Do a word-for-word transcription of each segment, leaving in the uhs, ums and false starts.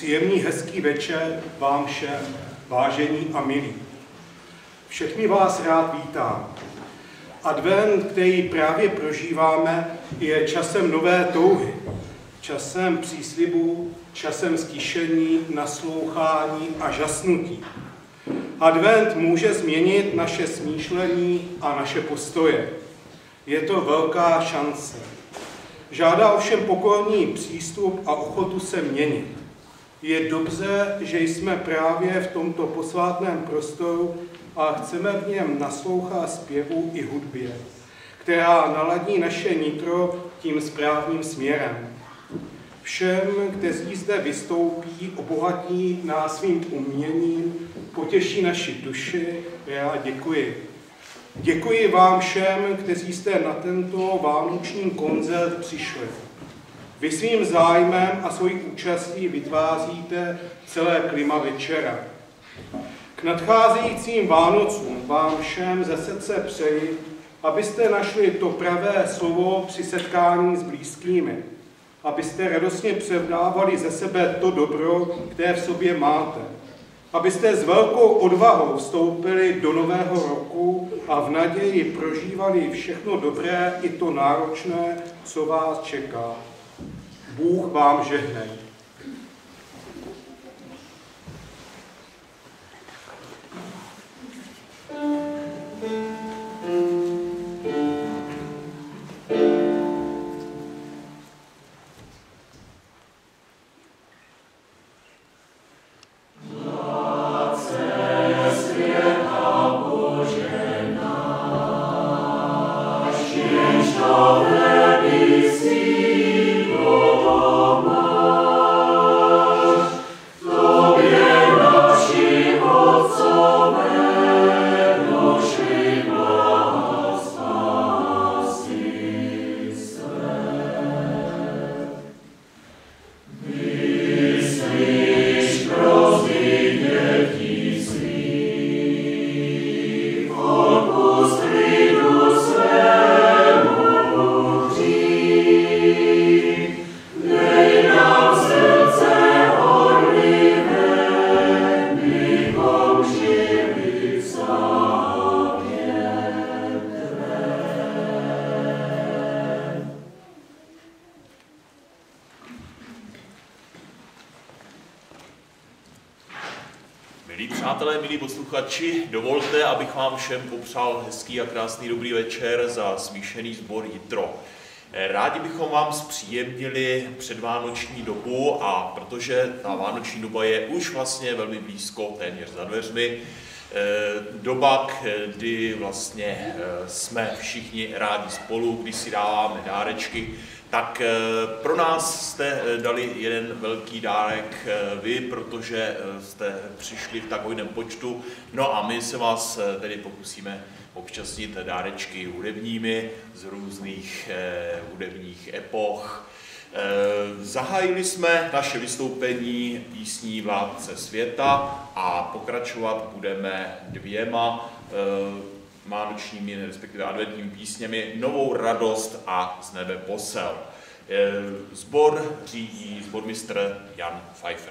Příjemný, hezký večer vám všem, vážení a milí. Všechny vás rád vítám. Advent, který právě prožíváme, je časem nové touhy, časem příslibů, časem ztišení, naslouchání a žasnutí. Advent může změnit naše smýšlení a naše postoje. Je to velká šance. Žádá ovšem pokorný přístup a ochotu se měnit. Je dobře, že jsme právě v tomto posvátném prostoru a chceme v něm naslouchat zpěvu i hudbě, která naladí naše nitro tím správným směrem. Všem, kteří zde vystoupí, obohatí nás svým uměním, potěší naši duši, já děkuji. Děkuji vám všem, kteří jste na tento vánoční koncert přišli. Vy svým zájmem a svojí účastí vytváříte celé klima večera. K nadcházejícím Vánocům vám všem ze srdce přeji, abyste našli to pravé slovo při setkání s blízkými, abyste radostně převdávali ze sebe to dobro, které v sobě máte, abyste s velkou odvahou vstoupili do nového roku a v naději prožívali všechno dobré i to náročné, co vás čeká. Bůh vám žehnej. Dovolte, abych vám všem popřál hezký a krásný dobrý večer za smíšený sbor Jitro. Rádi bychom vám zpříjemnili předvánoční dobu a protože ta vánoční doba je už vlastně velmi blízko, téměř za dveřmi, doba, kdy vlastně jsme všichni rádi spolu, kdy si dáváme dárečky, tak pro nás jste dali jeden velký dárek vy, protože jste přišli v takovém počtu. No a my se vás tedy pokusíme občasnit dárečky hudebními z různých eh, hudebních epoch. Eh, zahájili jsme naše vystoupení písní Vládce světa a pokračovat budeme dvěma eh, vánočními, respektive adventními písněmi Novou radost a Z nebe posel. Sbor řídí sbormistr Jan Pfeiffer.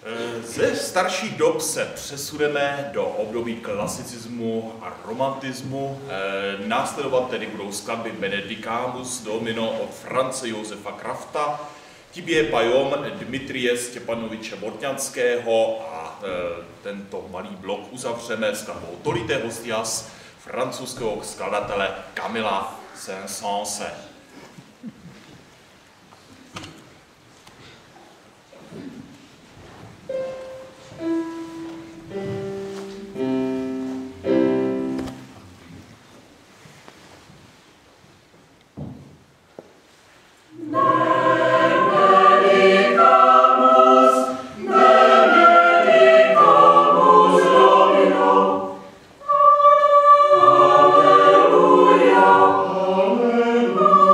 Ze starších dob se přesuneme do období klasicismu a romantismu. Následovat tedy budou skladby Benedicamus Domino od France Josefa Krafta, Tibě Pajom Dmitrije Stěpanoviče Bortňanského a tento malý blok uzavřeme skladbou Tolité Hostias francouzského skladatele Camilla Saint-Saënse. Alleluia.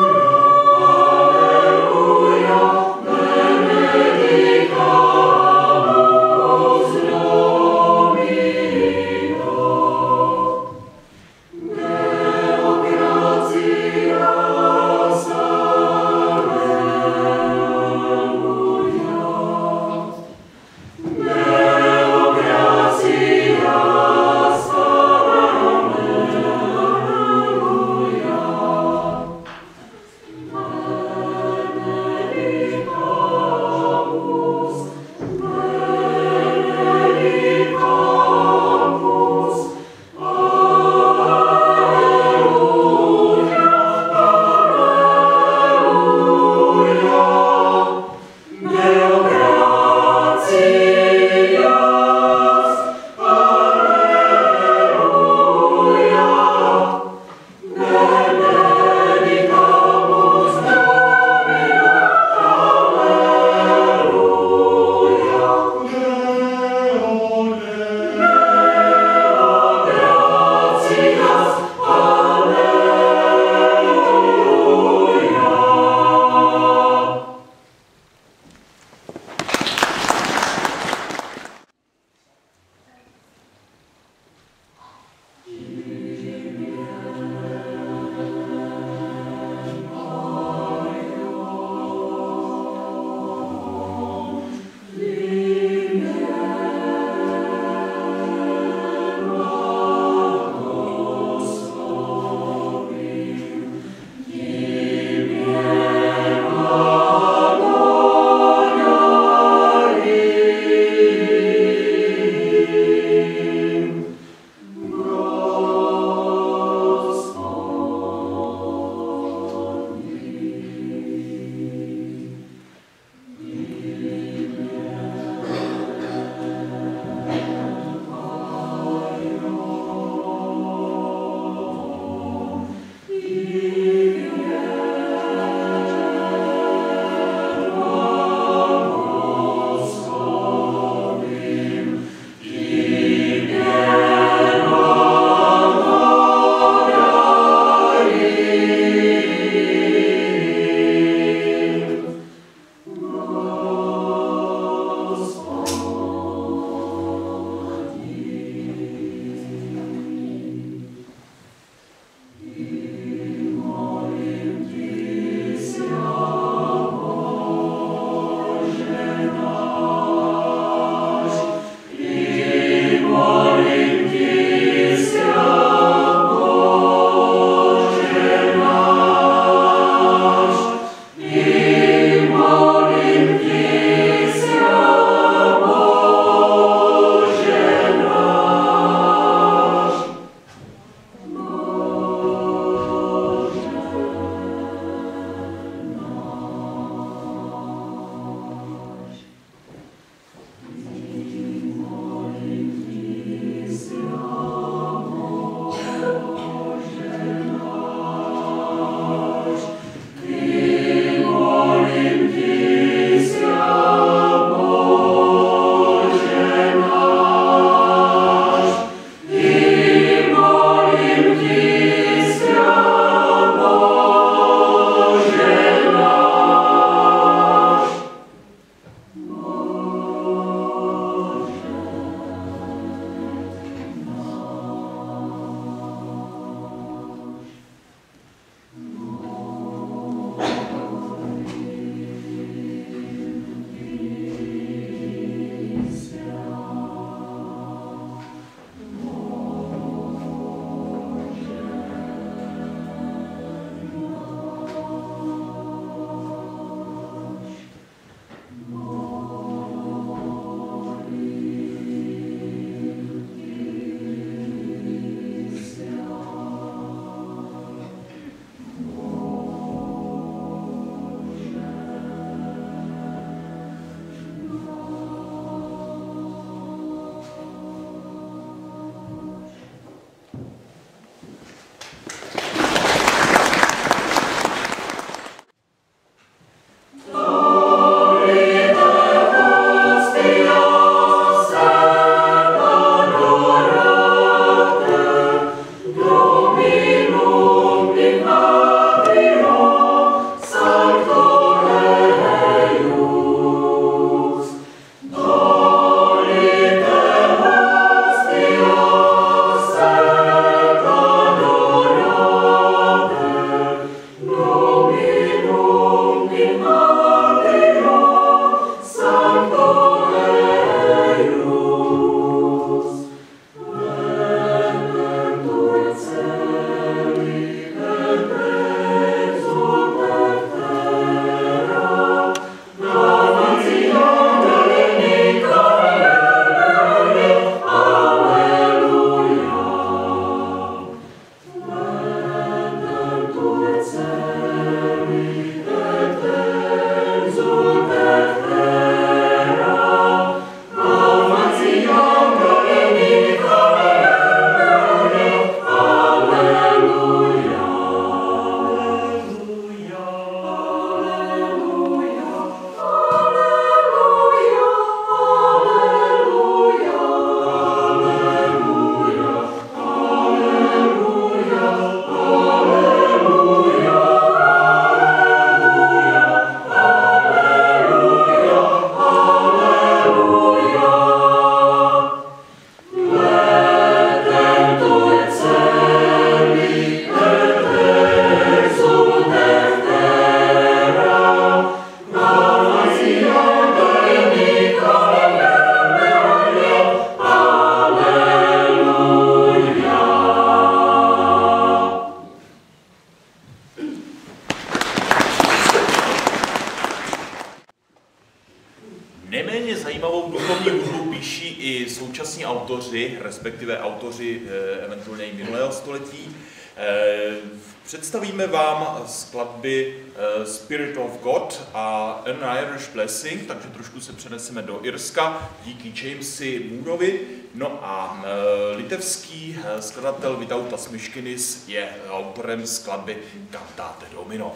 Zajímavou duchovní hudbu píší i současní autoři, respektive autoři eventuálně i minulého století. Představíme vám skladby Spirit of God a An Irish Blessing, takže trošku se přeneseme do Irska díky Jamesi Mooreovi. No a litevský skladatel Vytautas Miškinis je autorem skladby Cantate Domino.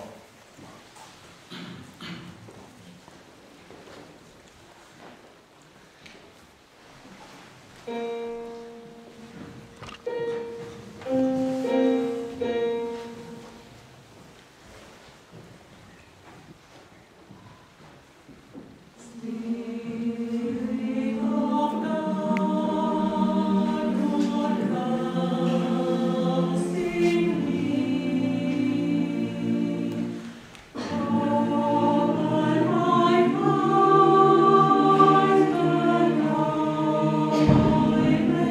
Amen.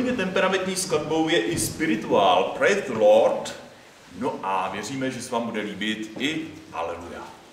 Podobně temperamentní skladbou je i spirituál Praise the Lord. No a věříme, že se vám bude líbit i Aleluja.